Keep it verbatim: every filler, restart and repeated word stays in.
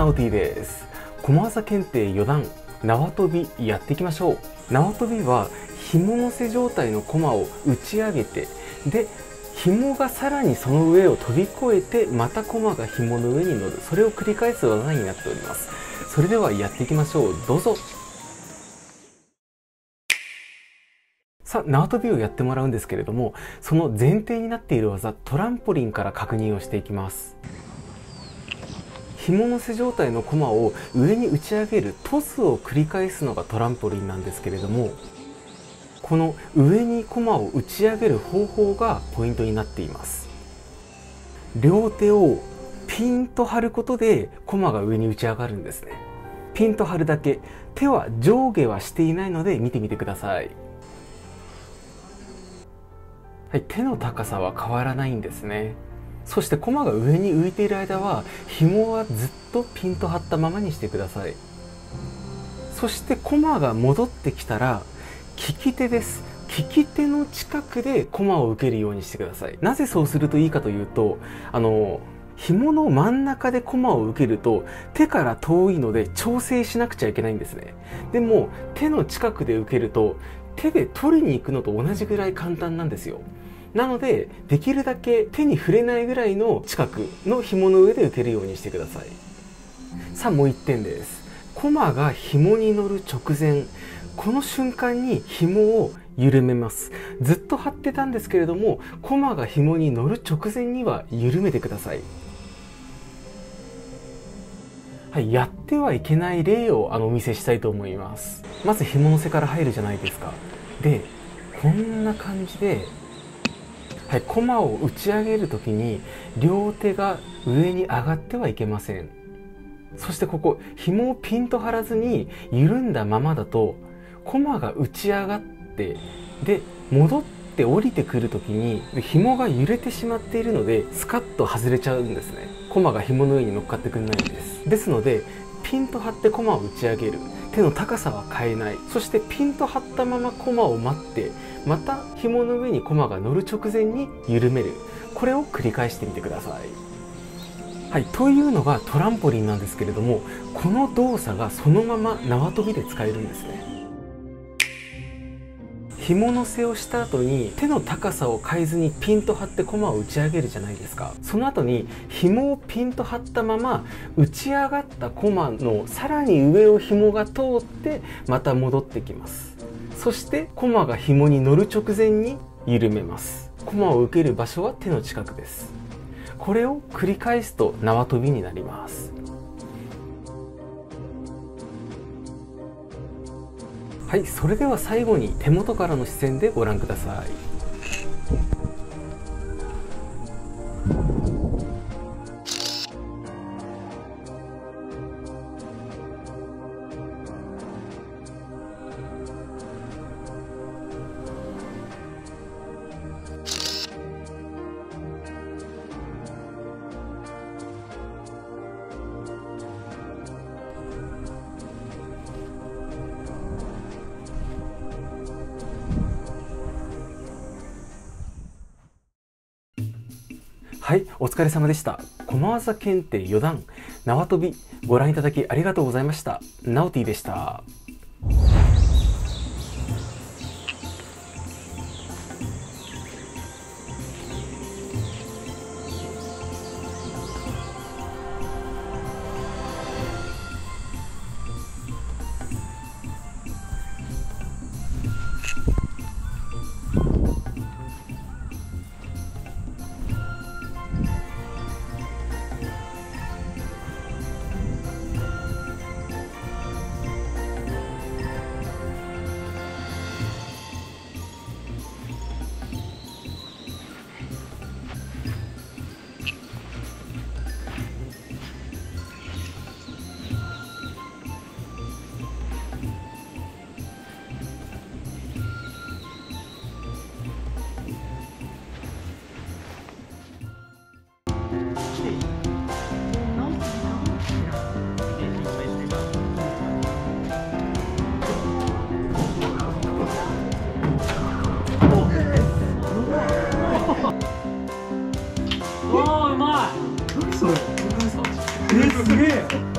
直樹です。駒技検定よ段縄跳びやっていきましょう。縄跳びは紐乗せ状態の駒を打ち上げて、で紐がさらにその上を飛び越えてまた駒が紐の上に乗る、それを繰り返す技になっております。それではやっていきましょう。どうぞ。さあ、縄跳びをやってもらうんですけれども、その前提になっている技、トランポリンから確認をしていきます。紐乗せ状態の駒を上に打ち上げるトスを繰り返すのがトランポリンなんですけれども、この上に駒を打ち上げる方法がポイントになっています。両手をピンと張ることで駒が上に打ち上がるんですね。ピンと張るだけ、手は上下はしていないので見てみてください。はい、手の高さは変わらないんですね。そして駒が上に浮いている間は紐はずっとピンと張ったままにしてください。そして駒が戻ってきたら利き手です。利き手の近くで駒を受けるようにしてください。なぜそうするといいかというと、あの紐の真ん中で駒を受けると手から遠いので調整しなくちゃいけないんですね。でも手の近くで受けると手で取りに行くのと同じぐらい簡単なんですよ。なのでできるだけ手に触れないぐらいの近くの紐の上で受けるようにしてください。さあもういってんです。駒が紐に乗る直前、この瞬間に紐を緩めます。ずっと張ってたんですけれども、駒が紐に乗る直前には緩めてください。はい、やってはいけない例をあのお見せしたいと思います。まず紐乗せから入るじゃないですか。でこんな感じで、はい、駒を打ち上げるときに両手が上に上がってはいけません。そしてここ紐をピンと張らずに緩んだままだと駒が打ち上がってで戻って降りてくるときに紐が揺れてしまっているのでスカッと外れちゃうんですね。駒が紐の上に乗っかってくれないんです。ですのでピンと張って駒を打ち上げる、手の高さは変えない、そしてピンと張ったまま駒を待ってまた紐の上に駒が乗る直前に緩める、これを繰り返してみてください。はい、というのがトランポリンなんですけれども、この動作がそのまま縄跳びで使えるんですね。紐乗せをした後に手の高さを変えずにピンと張って駒を打ち上げるじゃないですか。その後に紐をピンと張ったまま打ち上がった駒のさらに上を紐が通ってまた戻ってきます。そして駒が紐に乗る直前に緩めます。駒を受ける場所は手の近くです。これを繰り返すと縄跳びになります。はい、それでは最後に手元からの視線でご覧ください。はい、お疲れ様でした。駒技検定よ段縄跳びご覧いただきありがとうございました。ナオティでした。 わあ、うまい。何それ。え、すげえ。